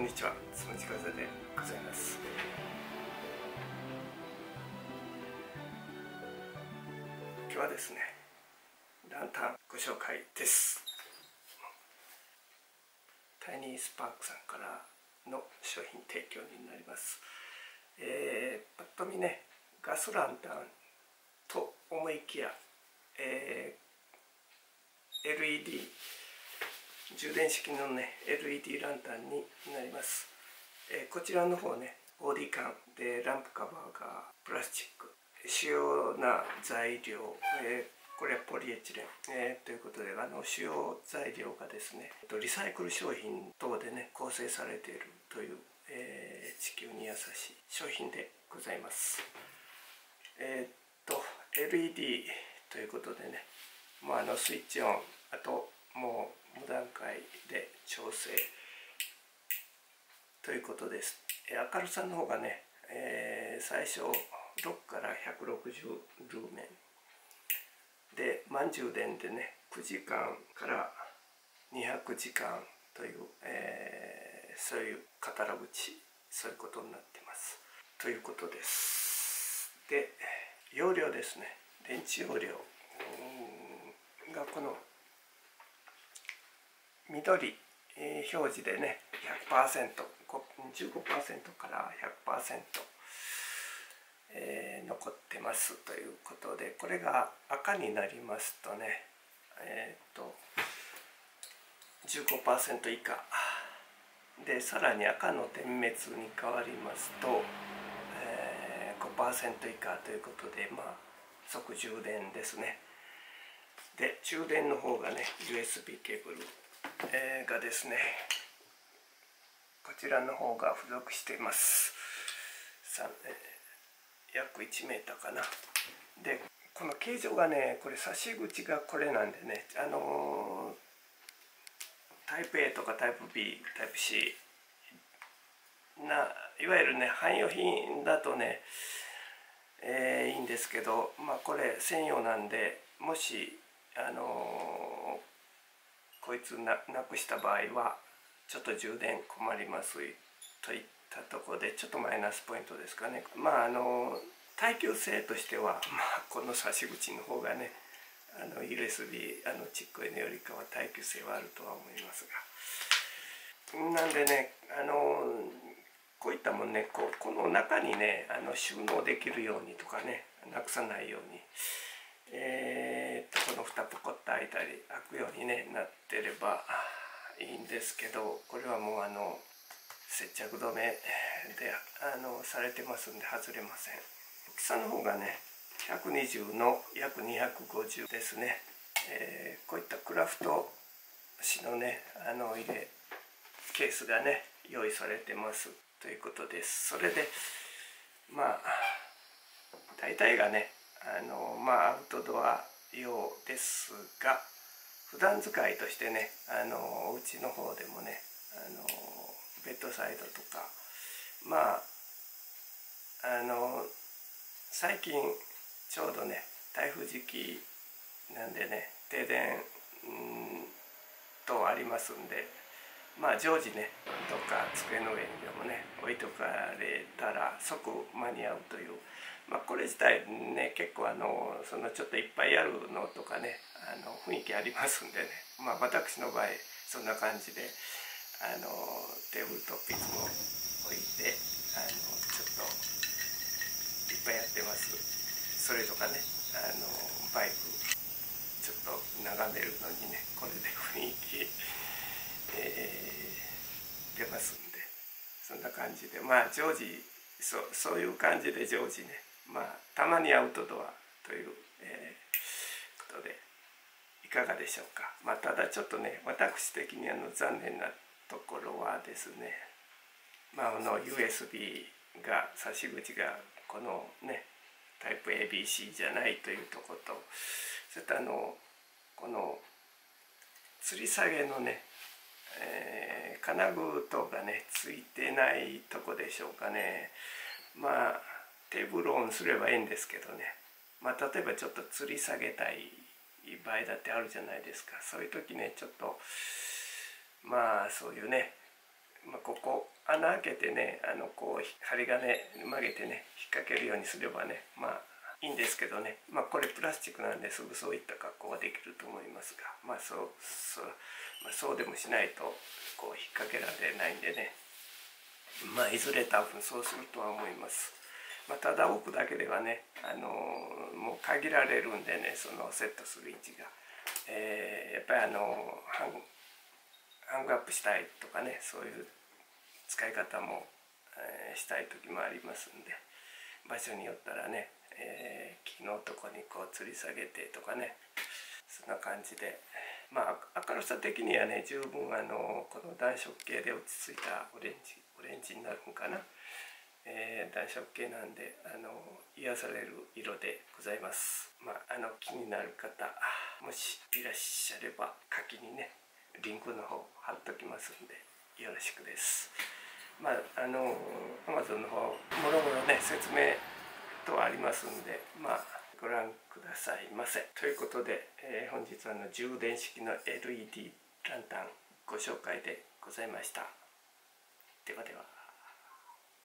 んにちは、つむじ風でございます。今日はですね、ランタンご紹介です。タイニースパークさんからの商品提供になります。ぱっと見ね、ガスランタンと思いきや、LED 充電式のね LED ランタンになります。こちらの方ね、ボディ缶でランプカバーがプラスチック、主要な材料、これはポリエチレン、ということで主要材料がですねリサイクル商品等でね構成されているという、地球に優しい商品でございます。LED ということでね、スイッチオン、あともう無段階で調整ということです。明るさの方がね、最初6から160ルーメンで満充電でね9時間から200時間という、そういうカタログ値、そういうことになってますということです。で、容量ですね、電池容量がこの緑表示でね 100%、15% から 100%、残ってますということで、これが赤になりますとね、15% 以下で、さらに赤の点滅に変わりますと、5% 以下ということで、即充電ですね。で、充電の方がね USB ケーブル、がですね、こちらの方が付属しています。約1メーターかな。で、この形状がね、これ差し口がこれなんでね、タイプ A とかタイプ B、タイプ C いわゆるね汎用品だとね、いいんですけど、これ専用なんで、もしこいつなくした場合はちょっと充電困りますといったところで、ちょっとマイナスポイントですかね。耐久性としては、この差し口の方がねUSB チック N よりかは耐久性はあるとは思いますが、なんでねこういったもんね、この中にね収納できるようにとかね、なくさないように、この蓋ポコッと開いたり開くように、ね、なってればいいんですけど、これはもう接着止めでされてますんで外れません。大きさの方がね120の約250ですね。こういったクラフト紙のね入れケースがね用意されてますということです。それで大体がねアウトドア用ですが、普段使いとしてねお家の方でもねベッドサイドとか、最近ちょうどね台風時期なんでね、停電とありますんで、常時ねどっか机の上にでもね置いとかれたら即間に合うという、これ自体ね結構ちょっといっぱいやるのとかね雰囲気ありますんでね、私の場合そんな感じでテーブルトップいつも置いてちょっといっぱいやってます。それとかねバイクちょっと眺めるのにねこれで雰囲気、出ますんで、そんな感じで常時そういう感じで常時ねたまにアウトドアという、ことでいかがでしょうか。ただちょっとね私的に残念なところはですね、USB が差し口がこのねタイプ ABC じゃないというとこと、それとこの吊り下げのね、金具等がねついてないとこでしょうかね。テーブルオンすればいいんですけどね、例えばちょっと吊り下げたい場合だってあるじゃないですか。そういう時ねちょっとそういうねここ穴開けてねこう針金曲げてね引っ掛けるようにすればねいいんですけどね、これプラスチックなんですぐそういった格好ができると思いますが、そうでもしないとこう引っ掛けられないんでね、いずれ多分そうするとは思います。ただ置くだけではねもう限られるんでね、そのセットする位置が、やっぱりハングアップしたいとかね、そういう使い方も、したい時もありますんで、場所によったらね、木のとこにこう吊り下げてとかね、そんな感じで明るさ的にはね十分この暖色系で落ち着いたオレンジになるのかな、暖色系なんで癒される色でございます。気になる方もしいらっしゃれば下記にねリンクの方貼っときますんでよろしくです。Amazon の方もろもろね説明とありますんでご覧くださいませ。ということで、本日は充電式の LED ランタンご紹介でございました。ではでは。